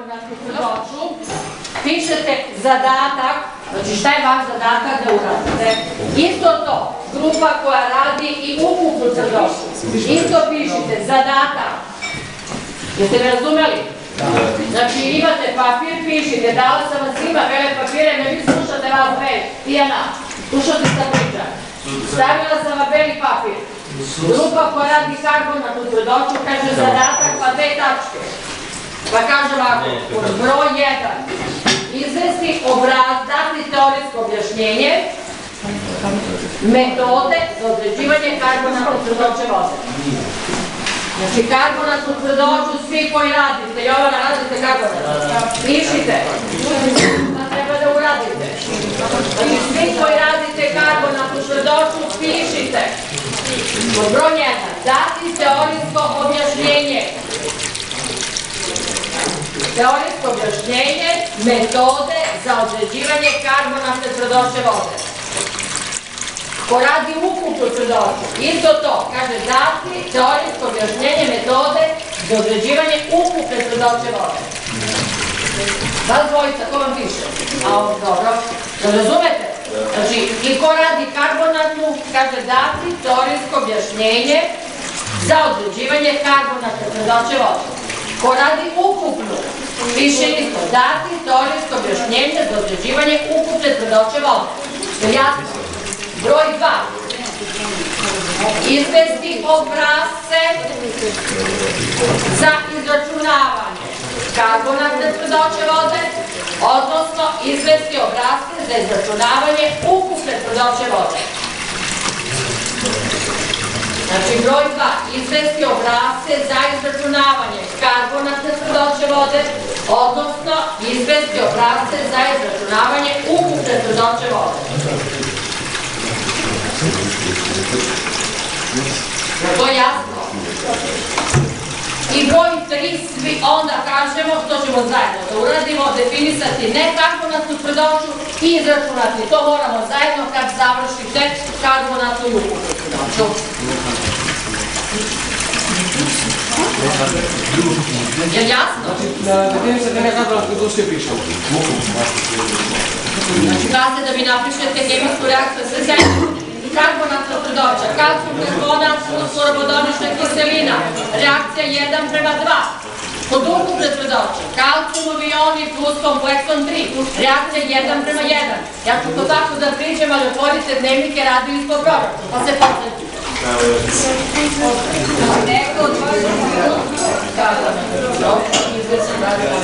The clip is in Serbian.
karbonatnu tvrdoću, pišete zadatak, znači šta je vaš zadatak da uradite. Isto to, grupa koja radi i ukupnu tvrdoću. Isto pišite zadatak. Jeste me razumeli? Znači imate papir, pišite, dala sam vam svima bele papire, ne vi slušate vas dve, Tijana, slušate šta pričam. Stavila sam vam beli papir. Grupa koja radi karbonatnu tvrdoću kaže zadatak pa dve tačke. Pa kaže ovako, broj 1, izvesti dati teorijsko objašnjenje metode za određivanje karbonatne tvrdoće vode. Znači karbonatnu tvrdoću svi koji radite, Jovana radite karbonatnu, pišite, šta treba da uradite. Znači svi koji radite karbonatnu tvrdoću pišite. Broj 1, dati teorijsko objašnjenje. Teorijsko objašnjenje metode za određivanje karbonatne tvrdoće vode. Ko radi ukupnu tvrdoću, isto to, kaže dati teorijsko objašnjenje metode za određivanje ukupne tvrdoće vode. Vas dvojica, ko vam piše? A ovo, dobro, da razumete? Znači, i ko radi karbonatnu, kaže dati teorijsko objašnjenje za određivanje karbonatne tvrdoće vode. Ko radi ukupnu, piše isto, dati teorijsko objašnjenje za određivanje ukupne tvrdoće vode. Jasno? Broj 2. Izvesti obrasce za izračunavanje karbonatne tvrdoće vode, odnosno izvesti obrasce za izračunavanje ukupne tvrdoće vode. Znači, broj 2. Izvesti obrasce za izračunavanje karbonatne tvrdoće vode, odnosno izvesti obrasce za izračunavanje ukupne tvrdoće vode. Je to jasno? I broj 3 svi onda kažemo što ćemo zajedno da uradimo, definisati ne karbonatnu tvrdoću i izračunati. To moramo zajedno kad završite karbonatnu i ukupnu tvrdoću. Je li jasno? Definisati ne karbonatnu tvrdoću je pišemo. Znači kažete da vi napišete kemijsku reakciju sve zajedno. Karbonatna tvrdoća, kalcijum, karbonat, fluorobodonična kiselina, reakcija 1:2. Kod ukupne tvrdoće, kalciumovi ioni plus komplekson 3, reakcija 1:1. Ja ću to tako da priđem, ali otvorite dnevnike, radili smo proračun, pa se posjetite. Neko od vas je karbonatna tvrdoća, izvećem radila.